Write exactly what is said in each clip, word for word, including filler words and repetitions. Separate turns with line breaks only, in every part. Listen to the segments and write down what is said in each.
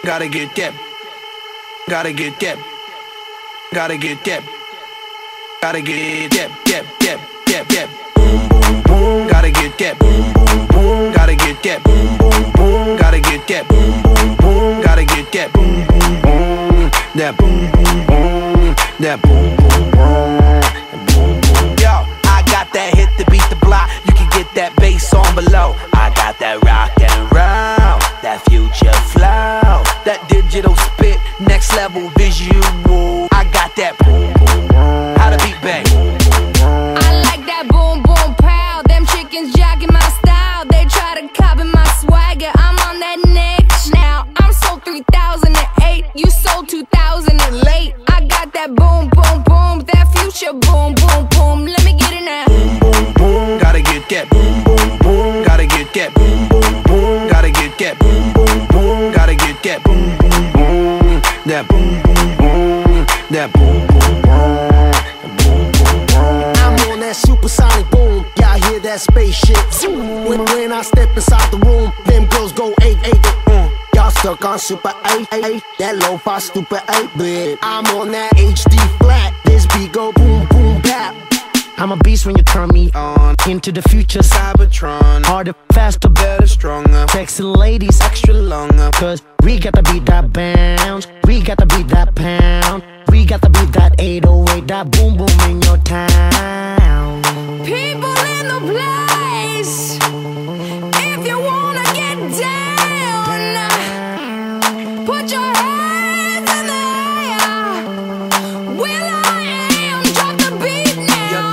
Gotta get that. Gotta get that. Gotta get that. Gotta get that. That. That. That. That. Boom boom boom. Gotta get that. Boom boom boom. Gotta get that. Boom boom boom. Gotta get that. Boom boom boom. Gotta get that. Boom boom boom. That boom boom boom. That boom boom boom. Yo, I got that hit to beat the block. You can get that bass on below. I got that rock and roll, that future flow, that digital spit, next level visual. I got that boom boom boom. How to beat bang.
I like that boom boom pow. Them chickens jogging my style. They try to copy my swagger. I'm on that next now. I'm sold three thousand eight. You sold two thousand late. I got that boom boom boom. That future boom boom boom. Let me get it now.
Boom boom boom. Gotta get that. Boom boom boom. Gotta get that. Boom boom boom. Gotta get that. Boom boom boom. Gotta get that. Boom boom boom. That boom boom boom. That boom boom boom.
I'm on that supersonic boom. Y'all hear that spaceship? When, when I step inside the room, them girls go eight eight. Mm. Y'all stuck on super eight eight. That lo-fi stupid eight bit. I'm on that H D flat. This beat go boom boom bap. I'm a beast when you turn me on. Into the future, Cybertron. Harder, faster, better, stronger. Sexy ladies, extra longer. Cause we got to beat that bounce. We got to beat that pound. We got to beat that eight oh eight. That boom boom in your town.
People in the place. If you wanna get down, put your hands in the air. Will I am, drop the beat now.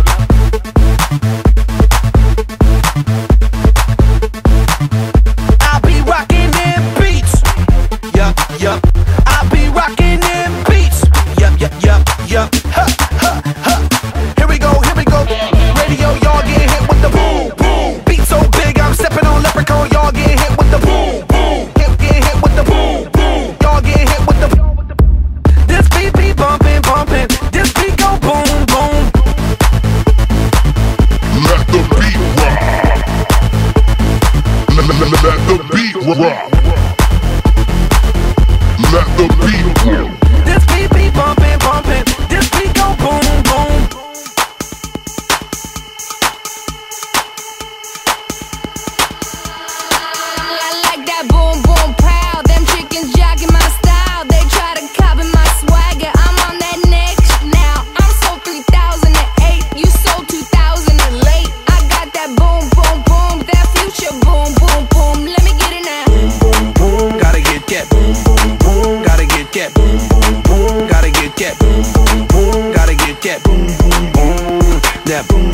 I be rocking them beats. Yup, yup. I be rocking them beats. Yup, yup, yup, yup. Ha, ha, ha. Here we go, here we go. Radio, y'all get hit with the boom, boom. Beat so big, I'm stepping on leprechaun. Y'all get hit with the boom, boom. Hit, get hit with the boom, boom. Y'all get hit with the. This beat be bumping, bumping. This beat go boom, boom.
Let the beat rock. Let, let, let, let the beat rock. Let the beat rock.
This beat be bumping, bumping. This beat go boom, boom.
I like that boom boom pow. Them chickens jogging my style. They try to copy my swagger. I'm on that next now. I'm sold three thousand eight. You sold two thousand late. I got that boom boom boom. That future boom boom boom. Let me get it now.
Boom, boom, boom. Gotta get that. Boom, boom, boom. Gotta get that. Boom, boom, boom. Gotta get that. Boom, boom, boom. Gotta get that. Boom, boom, boom. That boom.